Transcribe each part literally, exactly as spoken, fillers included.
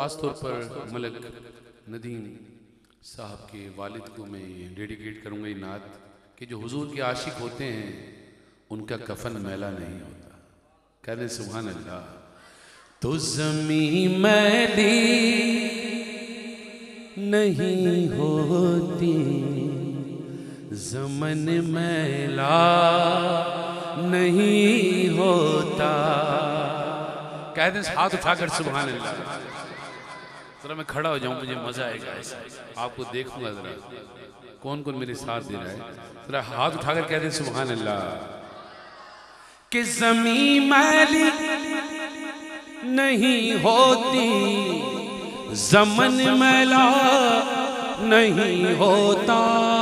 خاص طور پر ملک ندیم صاحب کے والد کو میں یہ ڈیڈیکیٹ کروں گا یہ نعت کہ جو حضور کے عاشق ہوتے ہیں ان کا کفن میلا نہیں ہوتا. کہنے سبحان اللہ. تو زمین میلی نہیں ہوتی زمن میلا نہیں ہوتا. کہہ دیں ہاتھ اٹھا کر سبحان اللہ. ذرا میں کھڑا ہو جاؤں مجھے مزہ آئے گا ایسا. آپ کو دیکھوں گا ذرا کون کون میرے ساتھ دے رہا ہے. ذرا ہاتھ اٹھا کر کہہ دیں سبحان اللہ. کہ زمین میلی نہیں ہوتی زمن میلا نہیں ہوتا.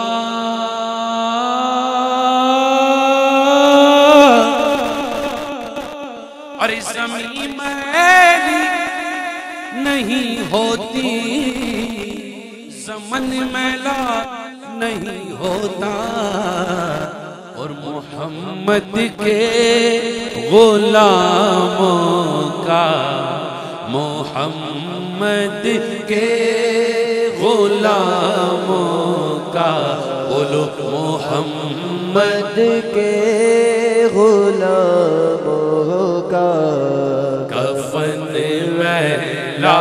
اور زمین میلی نہیں ہوتی زمن میلا نہیں ہوتا. اور محمد کے غلاموں کا محمد کے غلاموں کا بولو محمد کے غلاموں کا کفن میلا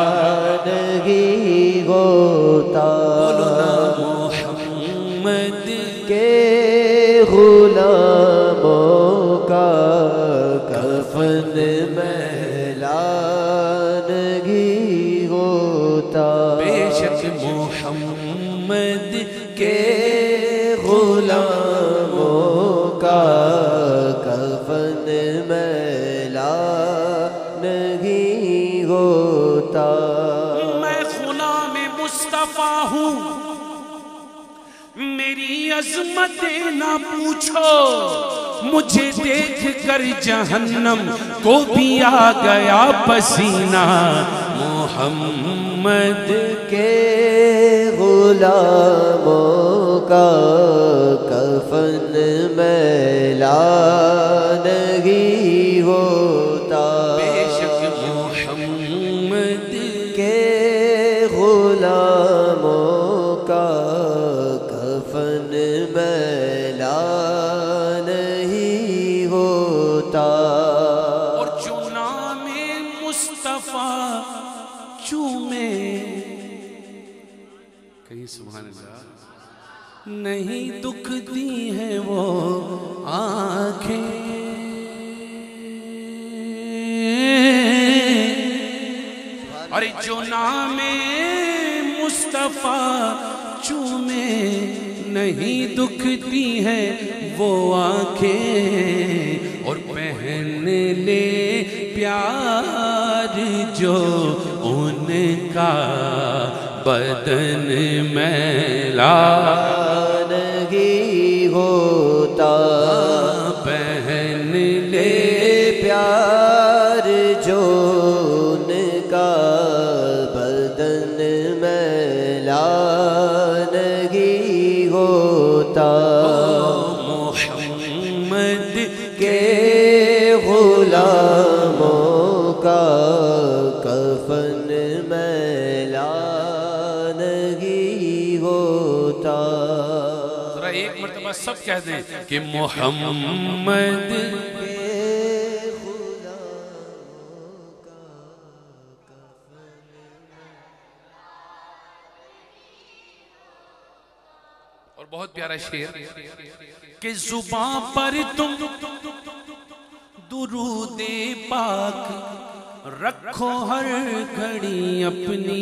نہیں ہوتا. بولو نا محمد کے غلاموں کا کفن میلا نہیں ہوتا. بے شک محمد کے غلاموں کا کفن میلا نہیں ہوتا. میں غلام مصطفیٰ ہوں میری عظمت نہ پوچھو مجھے دیکھ کر جہنم کو بھی آ گیا پسینہ. محمد کے غلاموں کا کفن میلا نہیں ہوتا. بے شک محمد کے غلاموں کا کفن میلا نہیں ہوتا. اور جو نام مصطفیٰ چومے کہیں سبحان اللہ نہیں دکھتی ہیں وہ آنکھیں. اور جو نام مصطفیٰ چومے نہیں دکھتی ہیں وہ آنکھیں. اور پہن لے پیار جو ان کا بدن میلا نہیں ہوتا. پہن لے پیار جو ان کا بدن میلا نہیں ہوتا. محمد کے غلاموں کا کفن میلا نہیں ہوتا. ذرا ایک مرتبہ سب کہہ دیں کہ محمد اور بہت پیارا شعر کہ زباں پر تم درود پاک رکھو ہر گھڑی اپنی.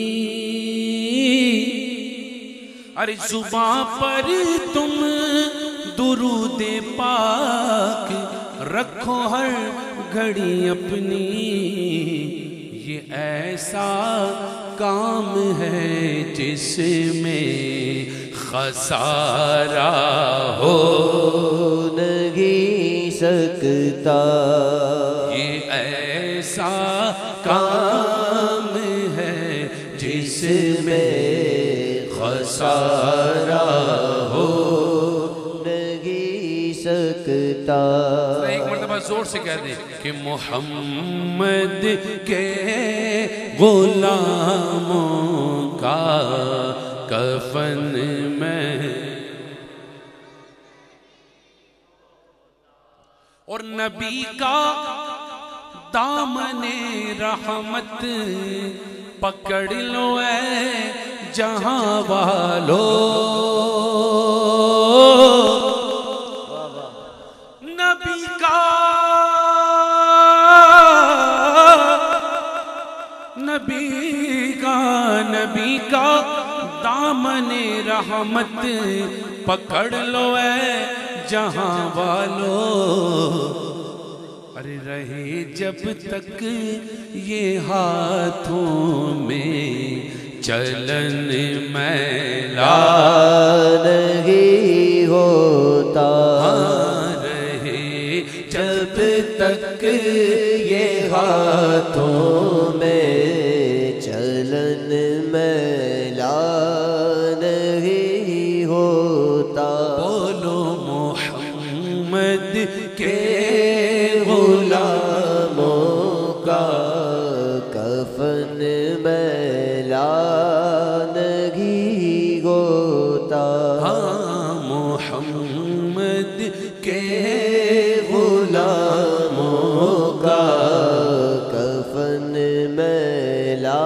ارے زباں پر تم درود پاک رکھو ہر گھڑی اپنی. یہ ایسا کام ہے جس میں خسارہ ہو نہیں سکتا. یہ ایسا کام ہے جس میں خسارہ ہو نہیں سکتا. ایک مرتبہ زور سے کہہ دیں کہ محمد کے غلاموں کا کفن میں، اور نبی کا دامن رحمت پکڑ لو اے جہاں والو، نبی کا نبی کا نبی کا دامن رحمت پکڑ لو اے جہاں والو، ارے رہے جب تک یہ ہاتھوں میں چلن میلا نہیں ہوتا، رہے جب تک یہ ہاتھوں میں چلن میلا نہیں ہوتا، بولو محمد کے غلاموں کا کفن میلا نہیں ہوتا، ہاں محمد کے غلاموں کا کفن میلا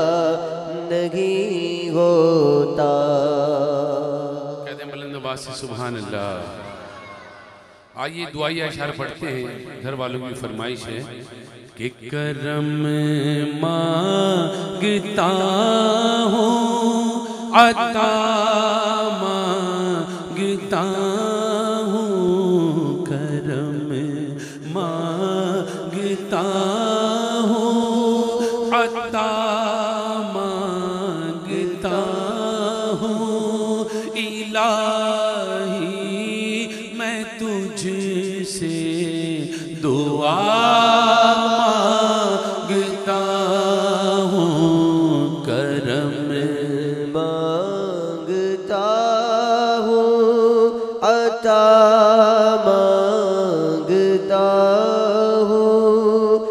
نہیں ہوتا۔ کہتے ہیں بلند آواز سے سبحان اللہ۔ آئیے دعائیہ اشعار پڑھتے ہیں، گھر والوں کی فرمائش ہے کہ کرم مانگتا ہوں عطا مانگتا ہوں، کرم مانگتا ہوں عطا مانگتا ہوں، الہی میں تجھ سے دعا مانگتا ہوں، کرم مانگتا ہوں عطا مانگتا ہوں،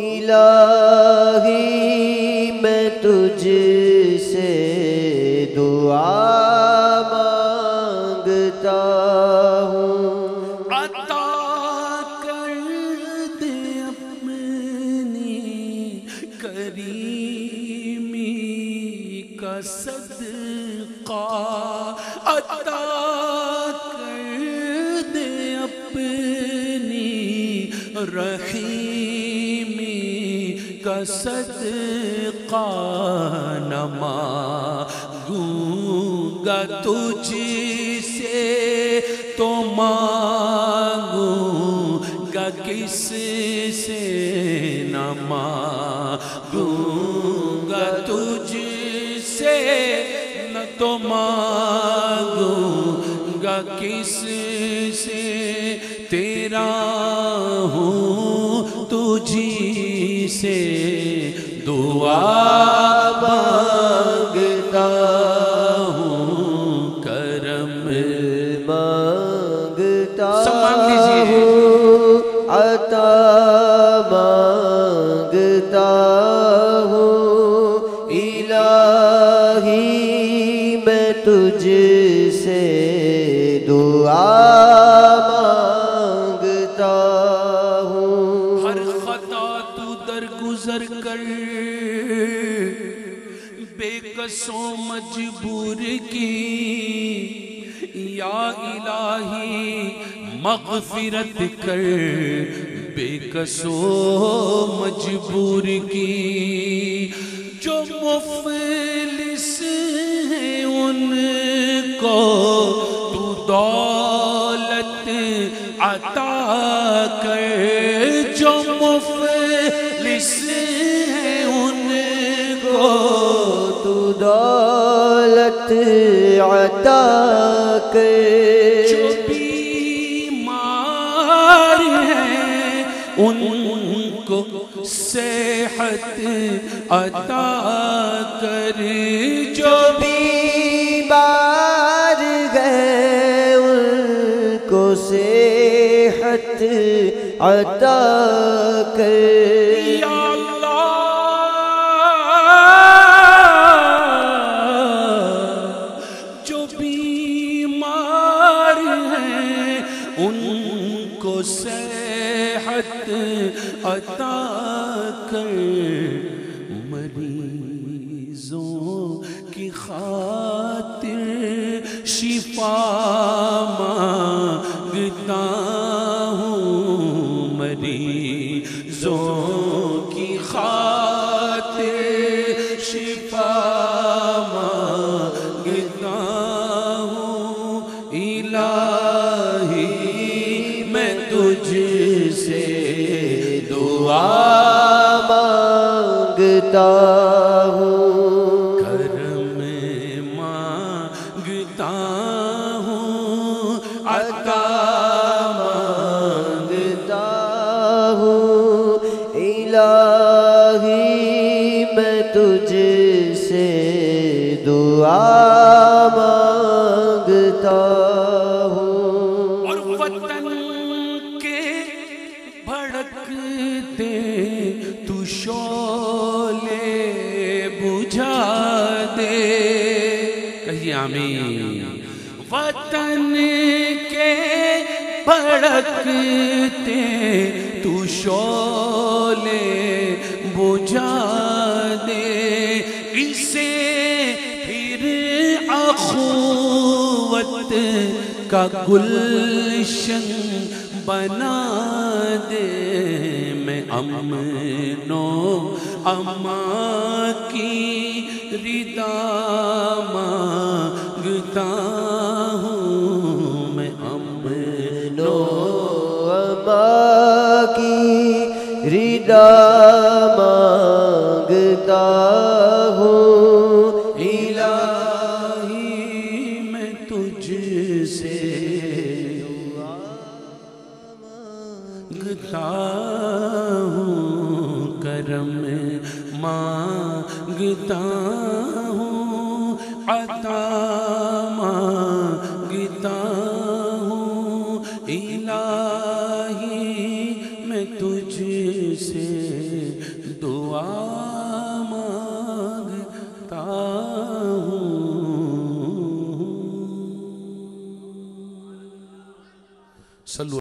الہی میں تجھ سے دعا مانگتا ہوں، عطا کر دے اپنی کریمی کا صدقہ، عطا کر دے اپنی رحیمی کا صدقہ، نہ مانگوں گا تجھ سے تو مانگوں گا کس سے، نہ مانگوں گا تجھ سے نہ تو مانگوں گا کس سے، تیرا ہوں تجھی سے دعا مانگتا ہوں، کرم مانگتا سمان لیجئے ہوں عطا مانگتا ہوں، الہی میں تجھ سے دعا مانگتا ہوں، ہر خطا تو درگزر کر بے قصوں مجبور کی، یا الہی مغفرت کر بے قصوں مجبور کی، جو مفلس ہیں ان کو تو دولت عطا کر، جو مفلس ہیں ان کو تو دولت عطا کر، جو بیمار ہیں ان کو صحت عطا کر، جو بیمار گئے ان کو صحت عطا کر، یا اللہ हूँ, करम मांगता हूँ, अता मांगता हूँ। इलाही मैं तुझसे दुआ मांगता हूँ। और वतन के भड़कते तू शोले बुझा दे, कहिए आमीन। वतन के भड़कते तू शोले बुझा दे, इसे फिर अखुवत का गुलशन बना दे। मैं अमनो अमा की रिदा मांगता हूँ, मैं अमनो अमा की रिदा मांगता हूँ। इलाही मैं तुझसे मांगता हूँ, करम मांगता हूँ, अता मांगता हूँ। इलाही मैं तुझसे दुआ